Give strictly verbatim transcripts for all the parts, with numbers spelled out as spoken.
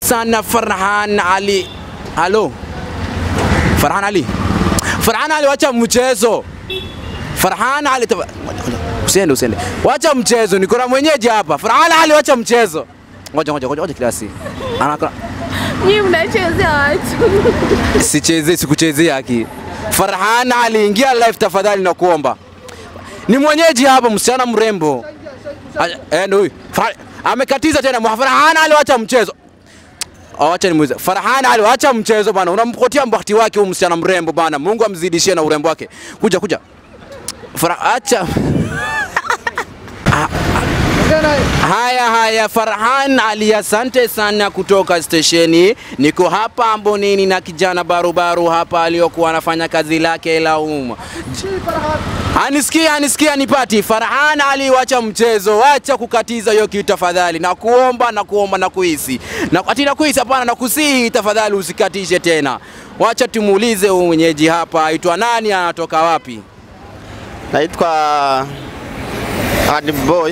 sana Farhan Ali. Halo. Farhan Ali. Farhan Ali, wacha mchezo. Farhan Ali, usiende usiende. Wacha mchezo, niko na mwenyeji hapa. Farhan Ali, wacha mchezo. Ngoja ngoja ngoja klasi. Anaka. Nyinyi mnachezea watu. Sichezei, sikuchezea haki. Farhan Ali, ingia live tafadhali na kuomba. Ni mwenyeji hapa, msichana mrembo. Eh, ndio huyu. Amekatiza tena. Farhan Ali, wacha mchezo. Acha nimuulize. Farhan Ali, acha mchezo bana. Unamkotia mbahati wake huyu msichana mrembo bana. Mungu amzidishie na urembo wake. Kuja kuja. Farhan, acha. Haya haya, Farhan Ali, asante sana kutoka stesheni. Niko hapa Ambonini na kijana barubaru hapa aliyokuwa anafanya kazi lake la umma. Anisikia anisikia nipati. Farhan Ali, wacha mchezo, wacha kukatiza hiyo kitu tafadhali. Na kuomba na kuomba na kuhisi. Na ati na kuhisi hapana, na kusihi tafadhali usikatishe tena. Wacha tumuulize mwenyeji hapa, aitwa nani, anatoka wapi? Naitwa Hadi Boy.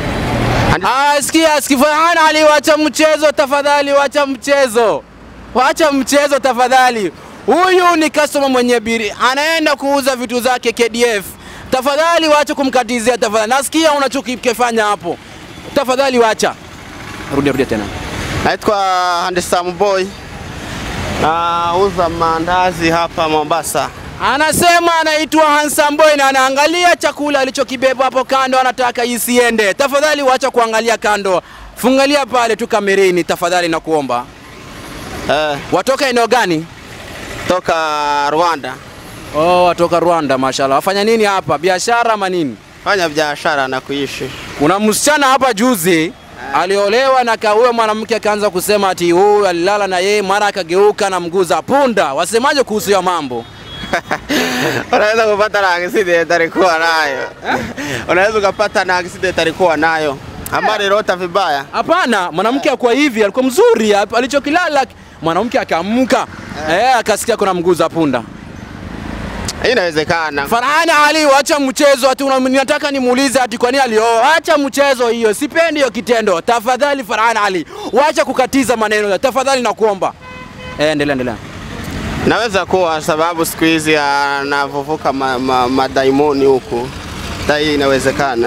Ah, sikia sikia, Farhan Ali, wacha mchezo tafadhali, wacha mchezo. Wacha mchezo tafadhali. Huyu ni customer mwenye biri, anaenda kuuza vitu zake K D F. Tafadhali wacha kumkatizia tafadhali. Nasikia unachokifanya hapo. Tafadhali wacha. Rudi rudi tena. Naitwa Handsome Boy. Nauza mandazi hapa Mombasa. Anasema anaitwa Handsome Boy na anaangalia chakula alichokibeba hapo kando, anataka isiende. Tafadhali wacha kuangalia kando. Fungalia pale tu kamerini tafadhali na kuomba. Eh, watoka eneo gani? Toka Rwanda. Oh, watoka Rwanda, mashallah. Wafanya nini hapa? Biashara ama nini? Fanya biashara na kuishi. Kuna msichana hapa juzi aliolewa na kauwe mwanamke akaanza kusema ati huyu alilala na yeye, mara akageuka na mguza punda. Wasemaje kuhusu hiyo mambo? Unaweza kupata na accident alikuwa nayo. Unaweza kupata na accident alikuwa nayo. Habari rota vibaya. Hapana, mwanamke akwa hivi alikuwa mzuri, alichokilala mwanamke akaamka, eh akasikia kuna mguza punda. Inawezekana. Farhan Ali, wacha mchezo, ati unataka nimuulize ati kwa nini alioa? Acha mchezo hiyo, sipendi hiyo kitendo. Tafadhali Farhan Ali, wacha kukatiza maneno. Tafadhali nakuomba. Eh, endelea endelea. Naweza kuwa sababu siku hizi anavuvuka madaimoni ma, ma huku. Tai inawezekana.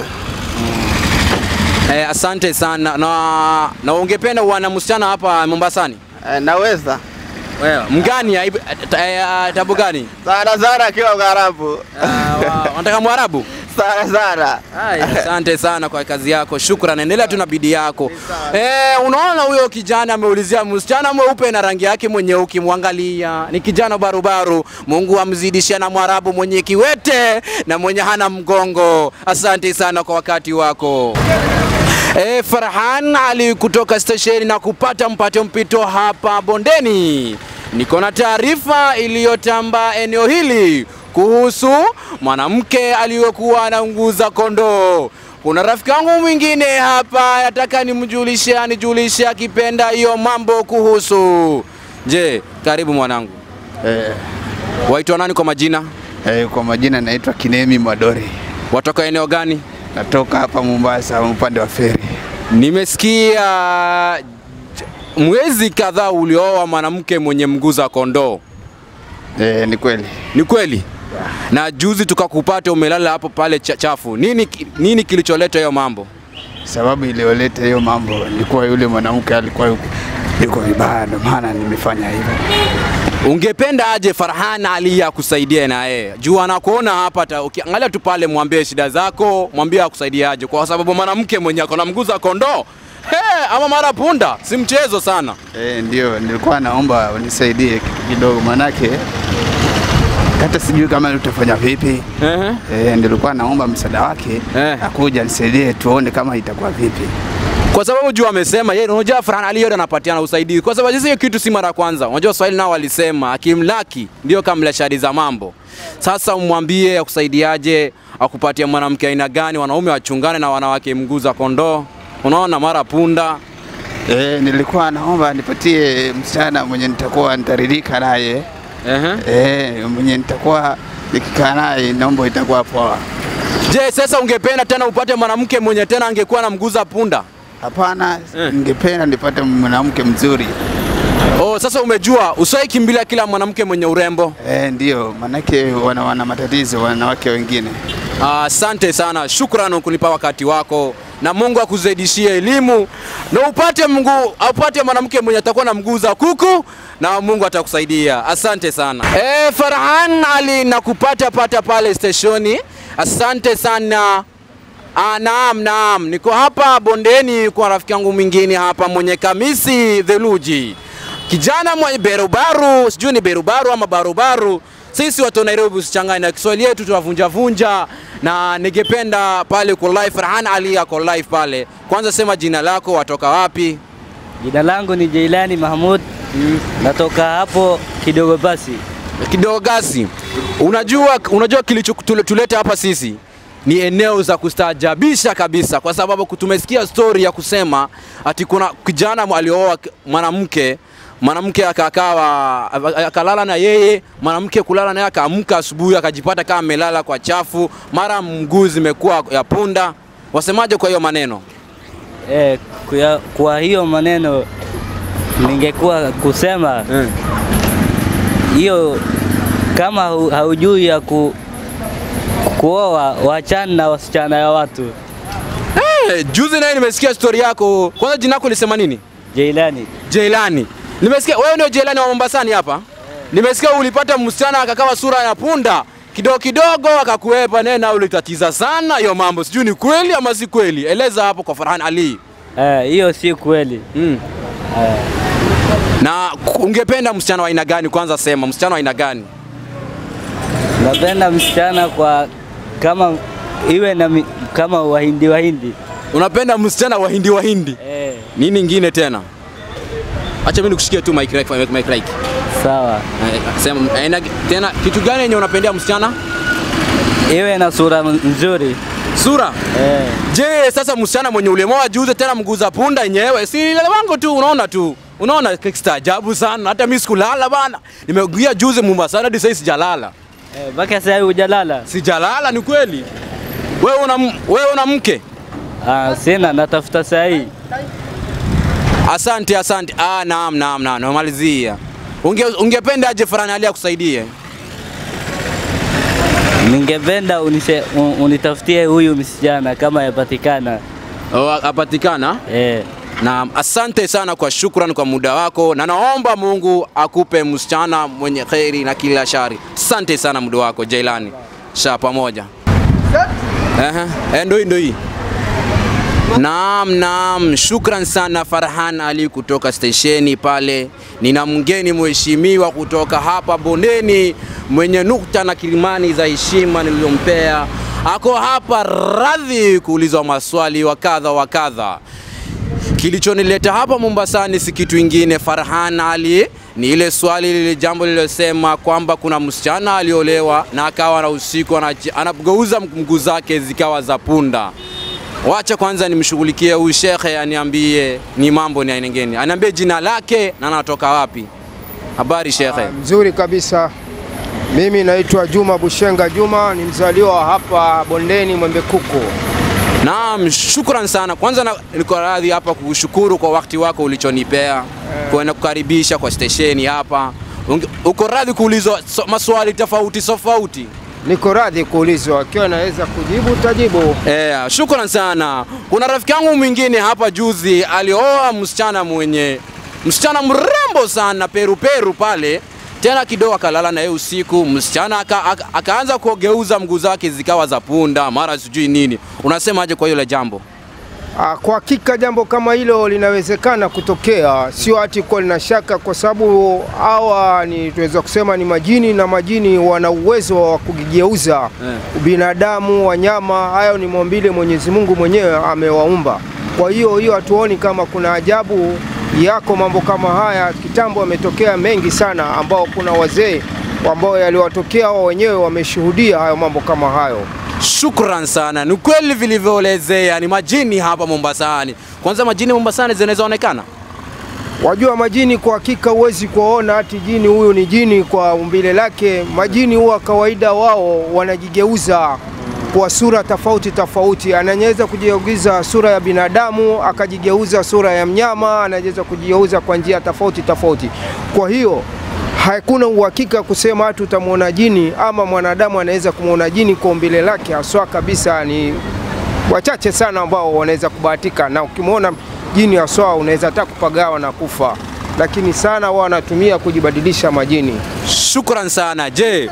Eh, asante sana. Na na ungependa uana msichana hapa Mombasani? Eh, naweza. Wewe, mgani ya tabu gani? Zara Zara kiwa Mwarabu. Ah, unataka Mwarabu? Zara Zara. Haya, asante sana kwa kazi yako. Shukrani, endelea tu na bidii yako. Eh, unaona huyo kijana ameulizia msichana mweupe na rangi yake mwenye, ukimwangalia ni kijana barubaru. Mungu amzidishie na Mwarabu mwenye kiwete na mwenye hana mgongo. Asante sana kwa wakati wako. Eh, Farhan Ali kutoka stesheni na kupata mpato mpito hapa bondeni. Niko na taarifa iliyotamba eneo hili kuhusu mwanamke aliyokuwa anaunguza kondoo. Kuna rafiki yangu mwingine hapa nataka nimjulishe, anijulishe akipenda hiyo mambo kuhusu. Je, karibu mwanangu. Eh. Waitwa nani kwa majina? Eh, kwa majina naitwa Kinemi Mwadori. Watoka eneo gani? Natoka hapa Mombasa upande wa feri. Nimesikia mwezi kadhaa ulioa mwanamke mwenye mguza kondoo. Eh, ni kweli. Ni kweli? Na juzi tukakupata umelala hapo pale chafu. Nini nini kilicholeta hiyo mambo? Sababu iliyoleta hiyo mambo ilikuwa yule mwanamke alikuwa yuko vibaya, ndio maana nimefanya hivyo. Ungependa aje Farhan Ali akusaidie na yeye? Juu anakuona hapa, ukiangalia tu pale mwambie shida zako, mwambie akusaidie aje kwa sababu mwanamke mwenye akona mguza kondoo. Hey, ama mara punda, si mchezo sana. Eh, ndio nilikuwa naomba unisaidie kitu kidogo, manake hata sijui kama utafanya vipi. Uh -huh. Eh, nilikuwa naomba msaada wake, uh -huh. akuja nisaidie tuone kama itakuwa vipi. Kwa sababu juu amesema yeye unajua Farhan Ali yote anapatiana usaidizi. Kwa sababu hiyo kitu si mara kwanza. Unajua Swahili nao walisema akimlaki ndio kamla shari za mambo. Sasa umwambie akusaidiaje, akupatie mwanamke aina gani, wanaume wachungane na wanawake mguza kondoo. Unaona mara punda. Eh, nilikuwa naomba nipatie msichana mwenye nitakuwa nitaridhika naye. Uh -huh. Eh, mwenye nitakuwa nikikaa naye naomba itakuwa poa. Je, sasa ungependa tena upate mwanamke mwenye tena angekuwa na mguza punda? Hapana, Eh. ningependa nipate mwanamke mzuri. Oh, sasa umejua usiwahi kimbilia kila mwanamke mwenye urembo. Eh, ndio, manake wana, wana matatizo wanawake wengine. Asante uh, sana, shukrani kunipa wakati wako, na Mungu akuzidishie elimu na upate Mungu upate mwanamke mwenye atakuwa na mguu za kuku, na Mungu atakusaidia. Asante sana. Eh, Farhan Ali nakupata pata pale stationi. Asante sana. Ah, naam naam, niko hapa bondeni kwa rafiki yangu mwingine hapa mwenye kamisi theluji. Kijana mwenye berubaru, sijui ni berubaru ama barubaru. Sisi watu wa Nairobi usichanganye na Kiswahili yetu, tunavunja vunja, na ningependa pale kwa live Farhan Ali ako live pale. Kwanza sema jina lako, watoka wapi? Jina langu ni Jailani Mahmud. Mm. Natoka hapo kidogo basi. Kidogo gasi. Unajua unajua kilichotuleta hapa sisi ni eneo za kustaajabisha kabisa, kwa sababu tumesikia story ya kusema ati kuna kijana alioa mwanamke, mwanamke akakawa akalala na yeye, mwanamke kulala naye, akaamka asubuhi akajipata kama amelala kwa chafu, mara mguu zimekuwa ya punda. Wasemaje kwa hiyo maneno? Eh, kwa, kwa hiyo maneno ningekuwa kusema hiyo, kama haujui ya ku kuoa, wachana na wasichana ya watu. Hey, juzi naye nimesikia story yako. Kwanza jina lako lisema nini? Jailani. Jailani. Nimesikia wewe ndio Jailani wa Mombasani hapa? Yeah. Nimesikia ulipata msichana akakawa sura ya punda, kidogo kidogo akakuepa nena, ulitatiza sana hiyo mambo. Sijui ni kweli ama si kweli. Eleza hapo kwa Farhan Ali. Eh, hiyo si kweli. Mm. Eh. Na ungependa msichana wa aina gani? Kwanza sema msichana wa aina gani? Napenda msichana kwa kama iwe na mi, kama wahindi wahindi. Unapenda msichana wahindi wahindi? Eh. Nini nyingine tena? Acha mimi nikushikie tu mic mic mic mic. Sawa. Sema aina tena kitu gani yenye unapendea msichana? Iwe na sura nzuri. Sura? Eh. Je, sasa msichana mwenye ulemoa juze tena mguu za punda yenyewe, si ile wangu tu, unaona tu. Unaona kistaajabu sana. Hata mimi sikulala bana. Nimeguia juze Mombasa hadi sasa sijalala. Eh, baka sasa hujalala? Sijalala, ni kweli. Wewe una wewe una mke? Ah, sina, natafuta saa hii. Asante, asante. Ah, naam, naam, naam, namalizia. Unge ungependa aje Farhan Ali akusaidie? Ningependa unise un, unitafutie huyu msichana kama yapatikana. Oh, apatikana? Eh. Naam, asante sana kwa shukrani kwa muda wako, na naomba Mungu akupe msichana mwenye khairi na kila shari. Asante sana muda wako Jailani. Sha pamoja. Eh eh, ndio ndio hii. Naam, naam, shukran sana Farhan Ali kutoka stesheni pale. Nina mgeni mheshimiwa kutoka hapa bondeni mwenye nukta na kilimani za heshima niliyompea. Ako hapa radhi kuulizwa maswali wa kadha wa kadha. Kilichonileta hapa Mombasani si kitu kingine Farhan Ali, ni ile swali lile jambo lililosema kwamba kuna msichana aliolewa na akawa na usiku anageuza mguu zake zikawa za punda. Wacha kwanza nimshughulikie huyu shekhe aniambie ni mambo ni aina gani. Aniambie jina lake na anatoka wapi. Habari shekhe? Mzuri kabisa. Mimi naitwa Juma Bushenga Juma, ni mzaliwa hapa bondeni Mwembe Kuku. Naam, shukran sana. Kwanza niko radhi hapa kukushukuru kwa wakati wako ulichonipea, eh, kwa kukaribisha kwa stesheni hapa. Uko radhi kuulizwa so, maswali tofauti tofauti? Niko radhi kuulizwa, akiwa naweza kujibu tajibu. Eh, shukran sana. Kuna rafiki yangu mwingine hapa juzi alioa msichana mwenye msichana mrembo sana peru peru pale. Tena kidogo akalala na yeye usiku, msichana aka, aka, akaanza kugeuza mguu zake zikawa za punda, mara sijui nini. Unasemaje kwa hilo jambo? Ah, kwa hakika jambo kama hilo linawezekana kutokea, sio ati kwa lina shaka, kwa sababu hawa ni tunaweza kusema ni majini, na majini wana uwezo wa kugeuza yeah, binadamu, wanyama. Hayo ni maumbile Mwenyezi Mungu mwenyewe amewaumba. Kwa hiyo hiyo hatuoni kama kuna ajabu yako mambo kama haya. Kitambo yametokea mengi sana, ambao kuna wazee ambao yaliwatokea wao wenyewe wameshuhudia hayo mambo kama hayo. Shukran sana. Ni kweli vilivyoelezea ni majini hapa Mombasani. Kwanza majini Mombasani zinazoonekana? Wajua majini kwa hakika huwezi kuona ati jini huyu ni jini kwa umbile lake. Majini huwa kawaida wao wanajigeuza kwa sura tofauti tofauti. Anaweza kujigeuza sura ya binadamu, akajigeuza sura ya mnyama, anaweza kujigeuza kwa njia tofauti tofauti. Kwa hiyo hakuna uhakika kusema hatu utamuona jini ama mwanadamu anaweza kumuona jini kwa umbile lake haswa kabisa. Ni wachache sana ambao wanaweza kubahatika, na ukimuona jini haswa unaweza hata kupagawa na kufa, lakini sana wao wanatumia kujibadilisha majini. Shukran sana. Je,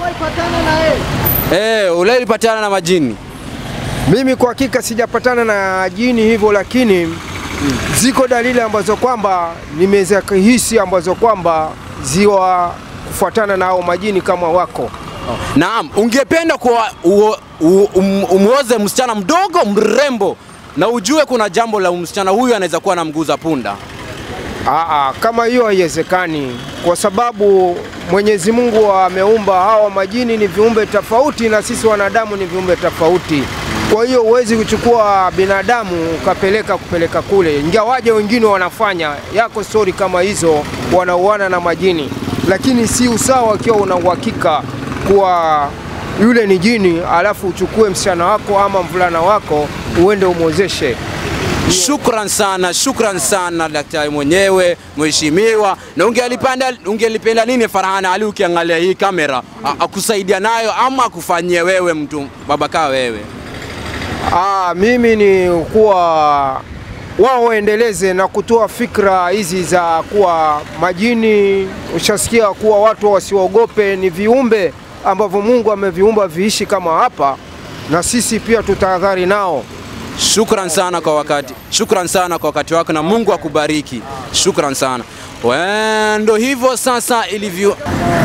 eh, ulipatana na majini? Mimi kwa hakika sijapatana na jini hivyo, lakini hmm. ziko dalili ambazo kwamba nimeweza kuhisi ambazo kwamba ziwa kufuatana na hao majini kama wako. Oh. Naam, ungependa kwa um, umuoze msichana mdogo mrembo na ujue kuna jambo la msichana huyu anaweza kuwa anamguza punda? Aa, kama hiyo haiwezekani, kwa sababu Mwenyezi Mungu ameumba hawa majini ni viumbe tofauti na sisi wanadamu ni viumbe tofauti. Kwa hiyo huwezi kuchukua binadamu ukapeleka kupeleka kule. Ingawaje wengine wanafanya yako story kama hizo, wanauana na majini, lakini si usawa ikiwa una uhakika kuwa yule ni jini alafu uchukue msichana wako ama mvulana wako uende umwozeshe. Shukran sana, shukran sana daktari mwenyewe, mheshimiwa. Na ungelipenda ungelipenda nini Farhan Ali ukiangalia hii kamera akusaidia nayo ama akufanyie wewe mtu baba kaa wewe? Ah, mimi ni kuwa wao waendeleze na kutoa fikra hizi za kuwa majini, ushasikia kuwa watu wasiogope, ni viumbe ambavyo Mungu ameviumba viishi kama hapa, na sisi pia tutahadhari nao. Shukran sana kwa wakati. Shukran sana kwa wakati wako na Mungu akubariki. Shukran sana. Wendo hivyo sasa ilivyo.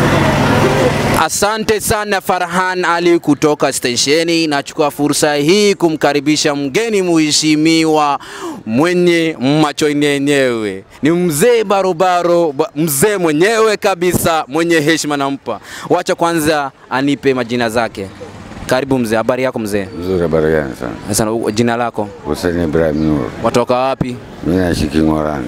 Asante sana Farhan Ali kutoka stesheni. Nachukua fursa hii kumkaribisha mgeni muheshimiwa mwenye macho yenyewe. Ni mzee barobaro, mzee mwenyewe kabisa, mwenye heshima nampa. Wacha kwanza anipe majina zake. Karibu mzee, habari yako mzee? Mzuri, habari gani sana? Sasa jina lako? Hussein Ibrahim Nur. Watoka wapi? Mimi naishi King'orani.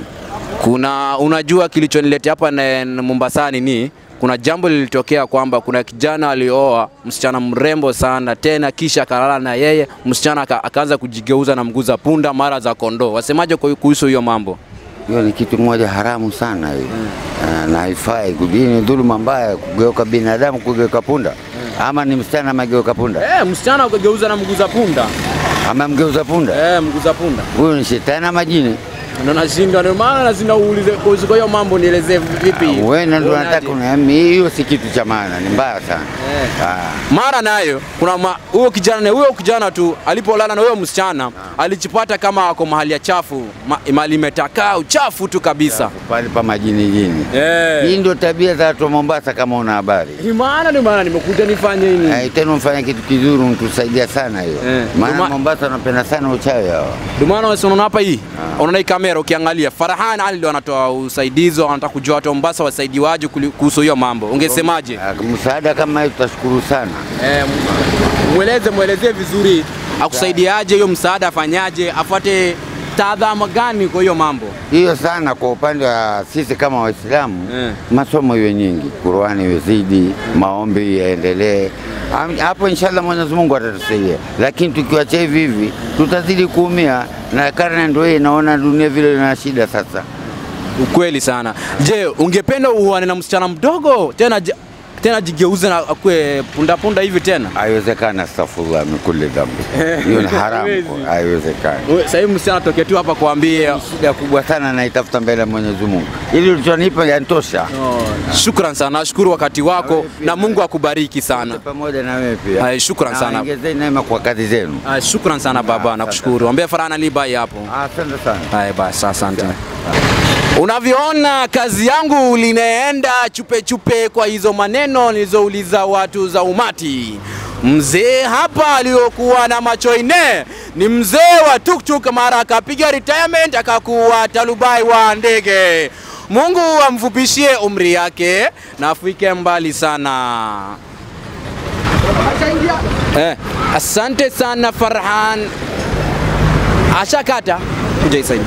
Kuna unajua kilichoniletea hapa na Mombasani ni kuna jambo lilitokea kwamba kuna kijana alioa msichana mrembo sana, tena kisha akalala na yeye, msichana akaanza kujigeuza na mguza punda mara za kondoo. Wasemaje kuhusu hiyo mambo? Hiyo ni kitu moja haramu sana hiyo. Hmm. Na haifai, kudini dhuluma mbaya, kugeuka binadamu kugeuka punda. Hmm. Ama ni msichana amegeuka punda? Eh, msichana akageuza na mguza punda. Ama mgeuza punda? Eh, mguza punda. Huyo ni shetani ama jini? Ndio nashinda, ndio maana lazima uulize kwa hiyo mambo nielezee vipi. Wewe ndio unataka kuniambia hiyo si kitu cha maana, ni mbaya sana. Eh. Ah. Mara nayo kuna huyo kijana huyo kijana tu alipolala na huyo msichana ah. alijipata kama ako mahali ya chafu, mahali imetakaa uchafu tu kabisa. Pale pa majini jini. Eh. Hii ndio tabia za watu wa Mombasa kama una habari. Ni maana ndio maana nimekuja nifanye nini? Eh, tena mfanye kitu kizuri mtusaidia sana hiyo. Eh. Maana Mombasa wanapenda sana uchawi hao. Ndio maana unaona hapa hii. Ah. Unaona hii kamera ukiangalia Farhan Ali ndio anatoa usaidizi, anataka kujua watu wa Mombasa wasaidiwaje kuhusu hiyo mambo. Ungesemaje? Msaada kama hiyo tutashukuru sana. Eh, mueleze muelezee vizuri akusaidiaje hiyo msaada, afanyaje, afuate tahadhari gani kwa hiyo mambo? Hiyo sana kwa upande wa sisi kama Waislamu, eh. masomo iwe nyingi, Qur'ani iwe zidi, maombi yaendelee. Hapo inshallah Mwenyezi Mungu atatusaidia. Lakini tukiwacha hivi hivi tutazidi kuumia, na karne ndio hii, naona dunia vile ina shida sasa. Ukweli sana. Je, ungependa uone na msichana mdogo tena tena jigeuze na akue punda punda hivi tena? Haiwezekani, astaghfirullah min kulli dhambi. Hiyo ni haramu, haiwezekani. Sasa hivi msichana tokea tu hapa kuambia shida kubwa sana na itafuta mbele ya Mwenyezi Mungu. Ili ulichonipa yanitosha. Oh, shukran sana. Nashukuru wakati wako na Mungu akubariki sana. Pamoja na wewe pia. Hai, shukran sana. Ongezeni neema kwa kazi zenu. Hai, shukran sana baba, nakushukuru. Ambia Farhan Ali bai hapo. Asante sana. Hai basi, asante. Unavyoona kazi yangu linaenda chupe chupe kwa hizo maneno nilizouliza watu za umati. Mzee hapa aliyokuwa na macho ine ni mzee wa tuktuk, mara akapiga retirement akakuwa talubai wa ndege. Mungu amfupishie umri yake na afike mbali sana. Eh, asante sana Farhan. Ashakata kuja isaidi.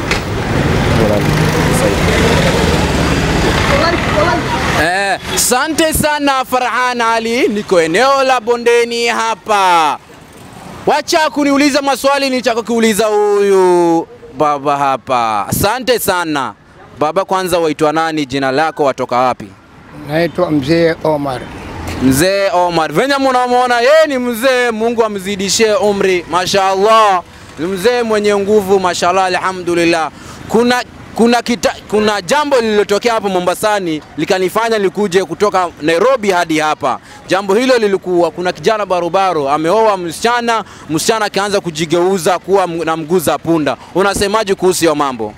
Eh, asante sana Farhan Ali, niko eneo la bondeni hapa. Wacha kuniuliza maswali, nitaka kuuliza huyu baba hapa. Asante sana. Baba, kwanza waitwa nani, jina lako, watoka wapi? Naitwa Mzee Omar. Mzee Omar. Venye mnamuona yeye ni mzee, Mungu amzidishie umri. Mashaallah. Ni mzee mwenye nguvu, mashaallah, alhamdulillah. Kuna kuna kita, kuna jambo lililotokea hapo Mombasani likanifanya nikuje kutoka Nairobi hadi hapa. Jambo hilo lilikuwa kuna kijana barobaro ameoa msichana, msichana akaanza kujigeuza kuwa na mguu za punda. Unasemaje kuhusu hiyo mambo?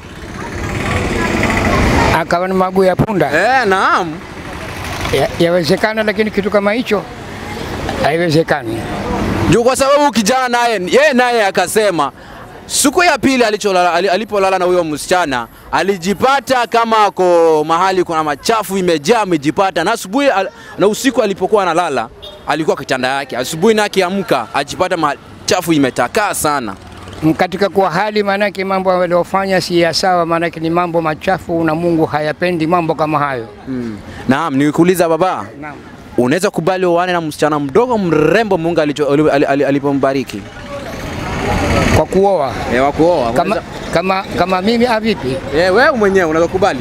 Akawa na mguu ya punda? Eh, naam. Yawezekana, lakini kitu kama hicho haiwezekani. Juu kwa sababu kijana naye yeye naye akasema siku ya pili alicholala alipolala na huyo msichana alijipata kama ako mahali kuna machafu imejaa, amejipata na asubuhi na usiku alipokuwa analala alikuwa kitanda yake, asubuhi na akiamka ajipata machafu imetakaa sana. Katika kwa hali manake mambo waliofanya si ya sawa, manake ni mambo machafu na Mungu hayapendi mambo kama hayo. Mm. Naam, nikuuliza baba. Naam. Unaweza kubali uane na msichana mdogo mrembo Mungu alipombariki? Kwa kuoa? Eh, wa kuoa. Kama kama kama mimi avipi? Eh, wewe mwenyewe unaweza kubali?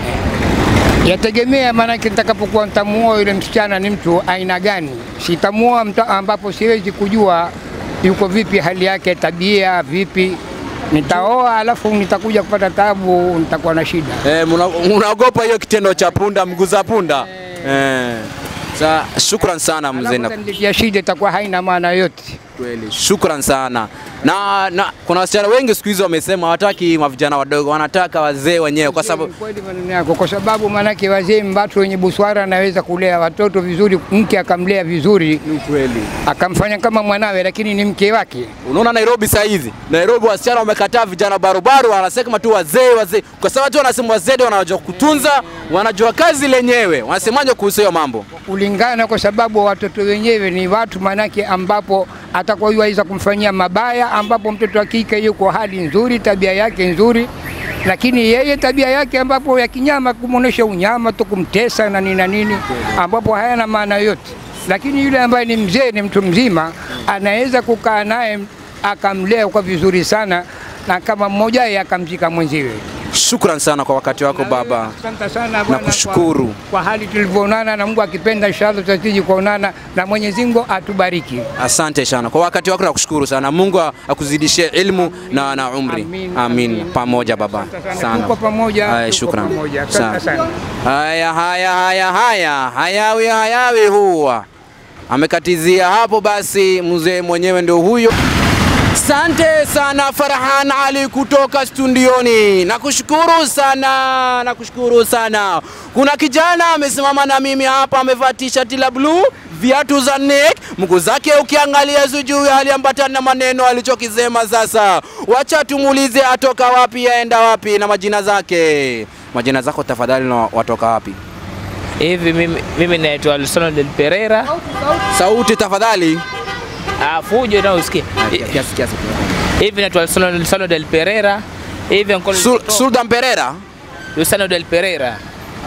Yategemea, manake nitakapokuwa nitamuoa yule msichana ni mtu aina gani. Sitamuoa mtu ambapo siwezi kujua yuko vipi, hali yake, tabia vipi. Nitaoa alafu nitakuja kupata taabu, nitakuwa na shida. Eh, unaogopa hiyo kitendo cha punda, mguu za punda? Eh. eh. Sa, shukran sana mzee. Na ndio shida itakuwa haina maana yote. Kweli. Shukran sana. Na, na kuna wasichana wengi siku hizo wamesema hawataki mavijana wadogo, wanataka wazee wenyewe kwa sababu kweli maneno yako, kwa sababu manake wazee watu wenye busara anaweza kulea watoto vizuri, mke akamlea vizuri. Ni kweli. Akamfanya kama mwanawe, lakini ni mke wake. Unaona Nairobi saa hizi, Nairobi wasichana wamekataa vijana barubaru, wanasema tu wazee wazee. Kwa sababu tu wanasema wazee wanajua kutunza, wanajua kazi lenyewe. Wanasemaje kuhusu hiyo mambo? Kulingana, kwa sababu watoto wenyewe ni watu manake ambapo atakuwa yuweza kumfanyia mabaya, ambapo mtoto wa kike yuko hali nzuri, tabia yake nzuri, lakini yeye tabia yake ambapo ya kinyama, kumuonesha unyama tu, kumtesa na nini na nini, ambapo hayana maana yote. Lakini yule ambaye ni mzee, ni mtu mzima, anaweza kukaa naye akamlea kwa vizuri sana, na kama mmoja yeye akamzika mwenziwe. Shukran sana kwa wakati wako baba. Asante sana bwana. Nakushukuru. Kwa, kwa hali tulivyoonana, na Mungu akipenda inshallah tutazidi kuonana, na Mwenyezi Mungu atubariki. Asante sana kwa wakati wako, nakushukuru sana. Mungu akuzidishie ilmu na na umri. Amin. Amin. Pamoja baba. Sana. Tuko pamoja. Haya, shukran. Asante sana. Haya haya haya haya. Hayawi hayawi huwa. Amekatizia hapo, basi mzee mwenyewe ndio huyo. Asante sana Farhan Ali kutoka studioni. Nakushukuru sana, nakushukuru sana. Kuna kijana amesimama na mimi hapa, amevaa t-shirt la blue, viatu za Nike, mguu zake ukiangalia sijui haliambatana na maneno alichokisema. Sasa wacha tumuulize atoka wapi, aenda wapi na majina zake. Majina zako tafadhali, na watoka wapi? Hivi mimi mimi naitwa Luciano del Pereira. Sauti tafadhali. Ah, fujo na usikie. Kiasi kiasi. Hivi naitwa Luciano del Pereira. Hivi uncle Sultan Pereira. Luciano del Pereira.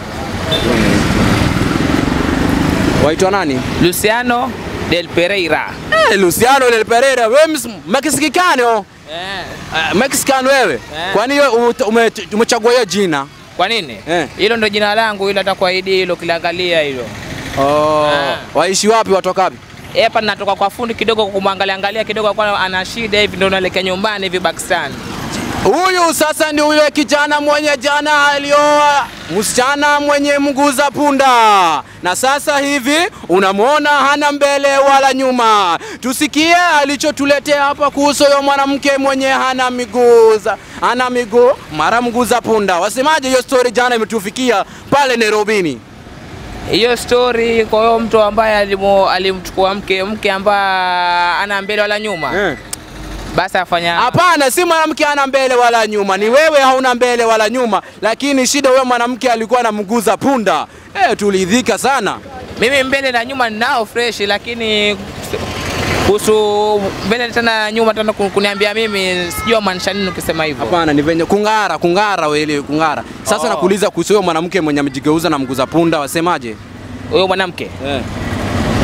Waitwa nani? Luciano del Pereira. Eh, Luciano del Pereira. Wewe Mexicano? Eh. Uh, Mexicano wewe? Eh. Kwani wewe umechagua hiyo jina? Kwa nini? Eh. Hilo ndo jina langu, ila atakuahidi hilo kilangalia hilo. Oh. Eh. Waishi wapi, watoka wapi? Hapa natoka kwa fundi kidogo kumwangalia angalia kidogo, kwa ana shida hivi, ndio naelekea nyumbani hivi Pakistan. Huyu sasa ndio yule kijana mwenye jana alioa msichana mwenye mguu za punda, na sasa hivi unamwona hana mbele wala nyuma. Tusikie alichotuletea hapa kuhusu huyo mwanamke mwenye hana miguu za hana miguu mara mguu za punda. Wasemaje hiyo story jana imetufikia pale Nairobi? Hiyo story kwa hiyo mtu ambaye alimchukua mke mke ambaye ana mbele wala nyuma. Eh. Basi afanya. Hapana, si mwanamke ana mbele wala nyuma, ni wewe hauna mbele wala nyuma, lakini shida wewe mwanamke alikuwa na mguu za punda. Eh, tulidhika sana. Mimi mbele na nyuma ninao fresh, lakini kuhusu mbele tena nyuma tena kuniambia mimi sijui maanisha nini ukisema hivyo. Hapana, ni venye kungara kungara wewe kungara. Sasa oh, nakuuliza kuhusu huyo mwanamke mwenye amejigeuza na mguu za punda, wasemaje? Huyo mwanamke? Eh.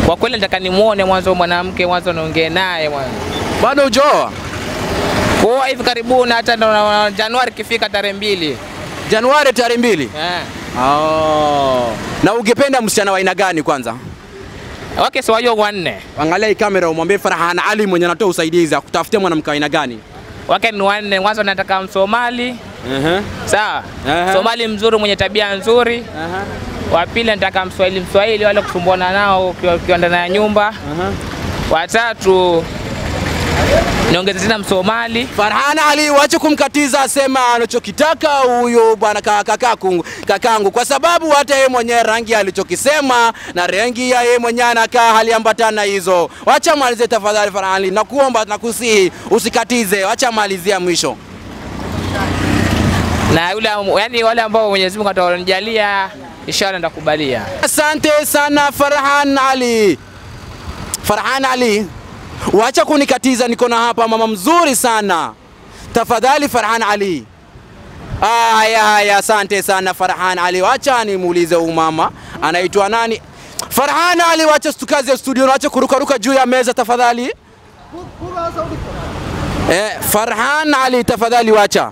Kwa kweli nataka nimuone mwanzo mwanamke, mwanzo naongee naye mwanzo. Bado hujaoa? Kwa hivi karibuni, hata ndo Januari kifika tarehe mbili. Januari tarehe mbili? Eh. Oh. Na ungependa msichana wa aina gani kwanza? Okay, so wajua wanne. Angalia hii kamera umwambie Farhan Ali mwenye anatoa usaidizi kutafutia mwanamke wa aina gani? Wake ni wanne. Mwanzo nataka Msomali. Uh-huh. Sawa? Uh-huh. Somali mzuri mwenye tabia nzuri. Uh-huh. Wa pili nataka Mswahili Mswahili wale kusumbuana nao ukiwa ndani ya nyumba. Uh-huh. Wa tatu niongeze tena Msomali. Farhan Ali, wacha kumkatiza, asema anachokitaka huyo bwana kakakangu kakangu, kwa sababu hata yeye mwenyewe rangi alichokisema na rangi ya yeye mwenyewe anakaa haliambatana hizo. Wacha malize tafadhali Farhan Ali, nakuomba nakusihi usikatize, wacha malizia mwisho. Na yule yani wale ambao Mwenyezi Mungu atawanijalia inshallah ndakubalia. Asante sana Farhan Ali. Farhan Ali, wacha kunikatiza, niko na hapa mama mzuri sana. Tafadhali Farhan Ali. Haya haya, asante sana Farhan Ali. Wacha nimuulize huyu mama anaitwa nani? Farhan Ali, wacha tukaze studio, wacha kuruka ruka juu ya meza tafadhali. Eh, Farhan Ali tafadhali wacha.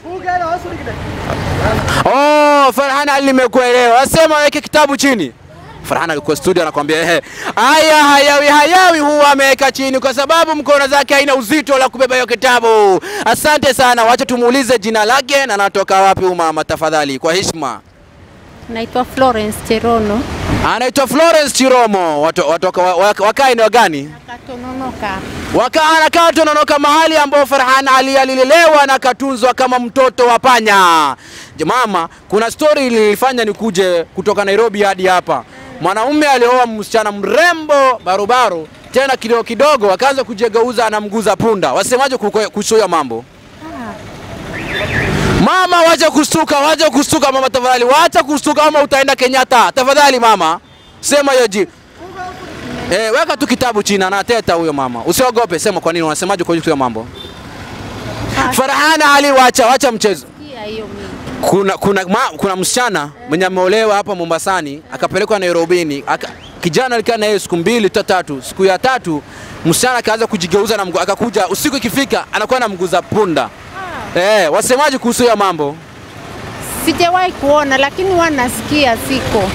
Oh, Farhan Ali nimekuelewa. Asema weke kitabu chini. Farhan Ali kwa studio anakuambia ehe, haya hayawi hayawi huwa ameweka chini kwa sababu mkono zake haina uzito la kubeba hiyo kitabu. Asante sana, wacha tumuulize jina lake na anatoka wapi huyu mama tafadhali kwa heshima. Naitwa Florence Chirono. Anaitwa Florence Chiromo. Watu watoka wakaa eneo gani? Katononoka. Wakaa anakaa Tononoka, mahali ambao Farhan Ali alilelewa na katunzwa kama mtoto wa panya. Mama, kuna story ilifanya nikuje kutoka Nairobi hadi hapa. Mwanaume alioa msichana mrembo barobaro, tena kidogo kidogo akaanza kujegeuza anamguza punda. Wasemaje kuhusu mambo? Mama, wacha kustuka, wacha kustuka mama tafadhali, wacha kustuka ama utaenda Kenyatta. Tafadhali mama, sema hiyo ji. Eh, weka tu kitabu chini na teta huyo mama. Usiogope, sema kwa nini unasemaje kwa hiyo mambo? Farhan Ali, wacha wacha mchezo. Kuna kuna ma, kuna msichana mwenye ameolewa hapa Mombasani akapelekwa Nairobi. Aka, kijana alikaa na yeye siku mbili tatu. Siku ya tatu msichana akaanza kujigeuza na mgu, akakuja usiku ikifika anakuwa na mguza punda. Ah. Eh, wasemaje kuhusu ya mambo? Sijawahi kuona lakini wanasikia siko.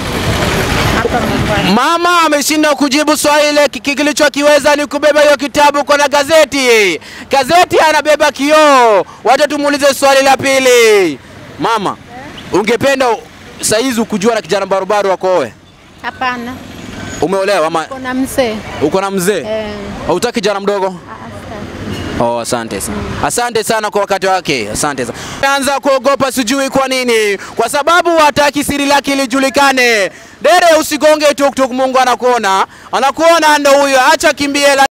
Mama ameshinda kujibu swali ile, kilichokiweza ni kubeba hiyo kitabu kwa na gazeti. Gazeti anabeba kioo. Wacha tumuulize swali la pili. Mama, ungependa saizi kujua na kijana barobaro wako wewe? Hapana. Umeolewa ama? Uko na mzee. Uko na mzee? Eh. Hautaki kijana mdogo? Oh, asante sana. Asante sana kwa wakati wake. Asante sana. Anza kuogopa sijui kwa nini. Kwa sababu hataki siri lake lijulikane. Dere usigonge tuk tuk, Mungu anakuona. Anakuona ndo huyo, acha kimbie.